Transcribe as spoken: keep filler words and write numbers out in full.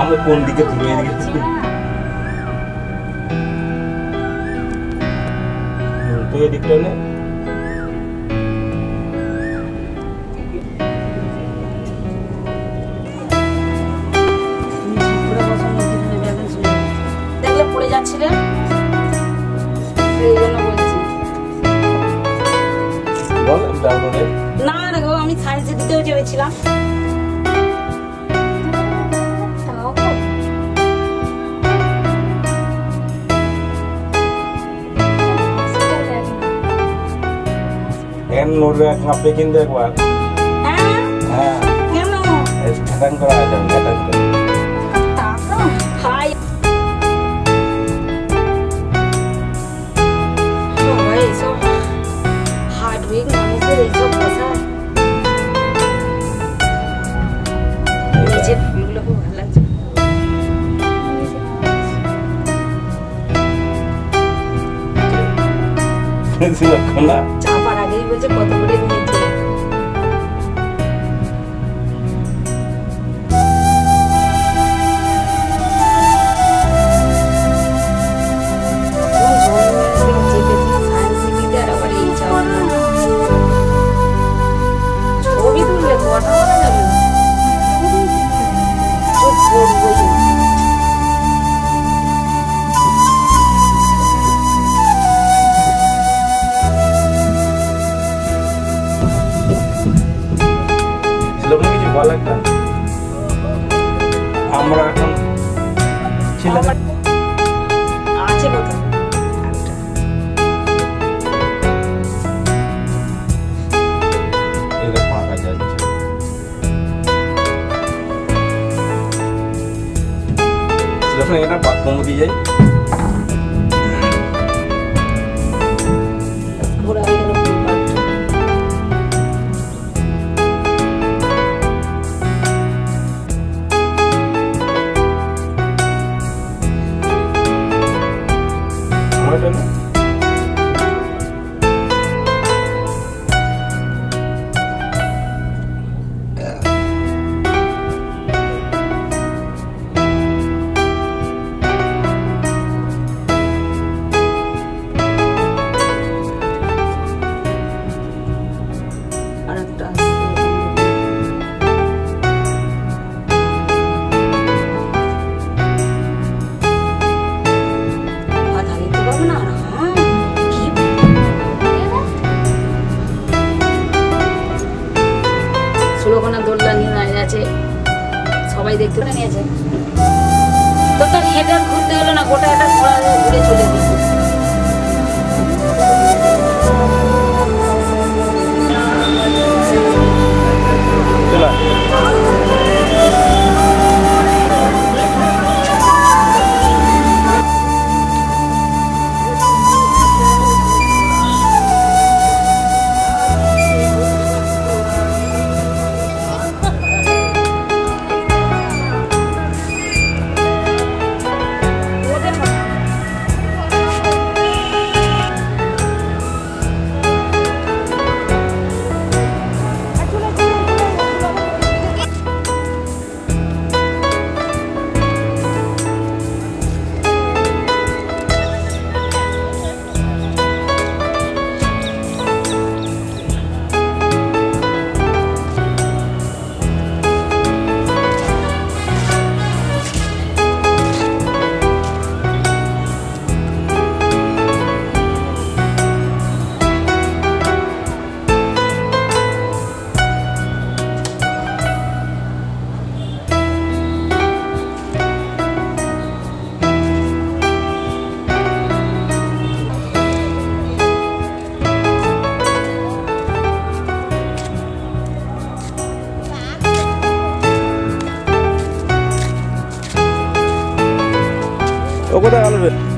আমরা কোন দিকে ঘুরে গেছি তো এদিকটা না দেখলে পড়ে যাচ্ছিলেন সেই জন্য বলছি বল ডাউনলোডে না না গো আমি সায়েন্সে দিতেও চেয়েছিলাম নোট আপনি কিন্তু একবার হ্যাঁ হ্যাঁ কেন ঘাটান করা আছে ঘাটান করে তারপর হাই সবাই এইসব হার্ডওয়ার্ক মানুষের এইসব ভাষা নিজের ফুলগুলো খুব ভালো লাগছে না চাপার আগেই বলছে কত করে নিয়েছে ছবি তুললে কথা বলা যাবে না চুপ করবো কিছু বলা আমরা এখন ছেলেদের আছে কোথায় এটা ফাঁকা যাচ্ছে যখন এটা বাথরুম দিয়ে যাই ঘোরা হয়ে গেল আমারটা না আরেকটা কথা দিতে পারবো না কি ষোলোখানা দোলনা নিয়ে দাঁড়িয়ে আছে সবাই দেখতে নিয়েছে তো তার হেঁটে ঘুরতে হলো না গোটা একটা ঘোড়া ঘুরে চলে দিয়েছে চলা ও কোথায় গেল রে